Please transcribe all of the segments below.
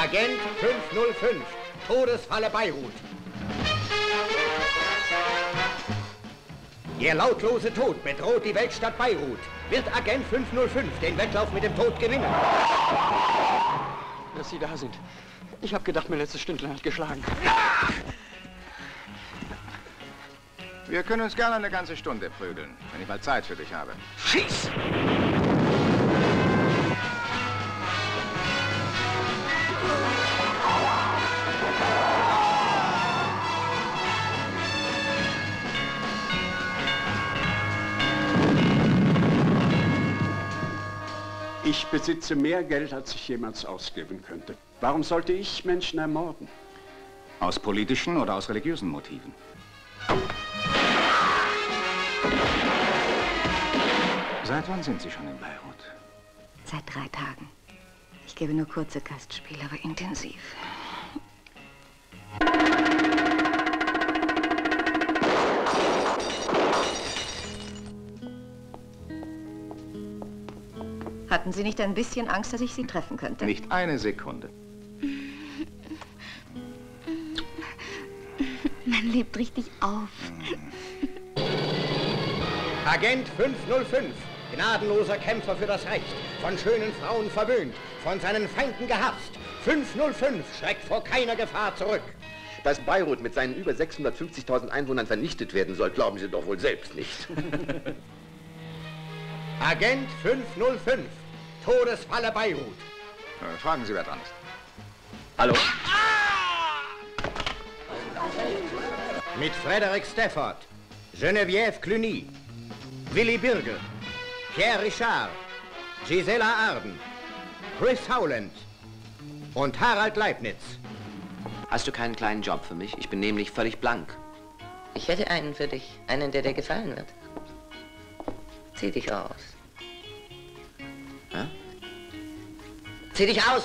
Agent 505, Todesfalle Beirut. Der lautlose Tod bedroht die Weltstadt Beirut. Wird Agent 505 den Wettlauf mit dem Tod gewinnen? Dass Sie da sind. Ich habe gedacht, mein letztes Stündlein hat geschlagen. Wir können uns gerne eine ganze Stunde prügeln, wenn ich mal Zeit für dich habe. Schieß! Ich besitze mehr Geld, als ich jemals ausgeben könnte. Warum sollte ich Menschen ermorden? Aus politischen oder aus religiösen Motiven? Seit wann sind Sie schon in Beirut? Seit 3 Tagen. Ich gebe nur kurze Gastspiele, aber intensiv. Hatten Sie nicht ein bisschen Angst, dass ich Sie treffen könnte? Nicht eine Sekunde. Man lebt richtig auf. Agent 505, gnadenloser Kämpfer für das Recht, von schönen Frauen verwöhnt, von seinen Feinden gehasst. 505 schreckt vor keiner Gefahr zurück. Dass Beirut mit seinen über 650.000 Einwohnern vernichtet werden soll, glauben Sie doch wohl selbst nicht. Agent 505, Todesfalle Beirut. Fragen Sie, wer dran ist. Hallo? Mit Frederick Stafford, Geneviève Cluny, Willy Birgel, Pierre Richard, Gisela Arden, Chris Howland und Harald Leibniz. Hast du keinen kleinen Job für mich? Ich bin nämlich völlig blank. Ich hätte einen für dich. Einen, der dir gefallen wird. Zieh dich aus. Hä? Zieh dich aus!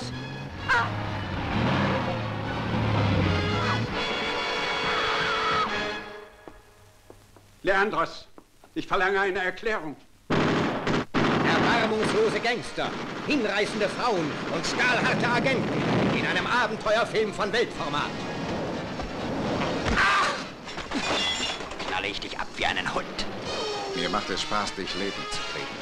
Leandros, ich verlange eine Erklärung. Erbarmungslose Gangster, hinreißende Frauen und stahlharte Agenten in einem Abenteuerfilm von Weltformat. Knalle ich dich ab wie einen Hund. Mir macht es Spaß, dich leben zu kriegen.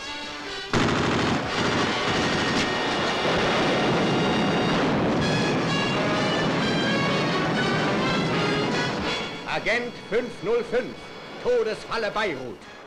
Agent 505, Todesfalle Beirut.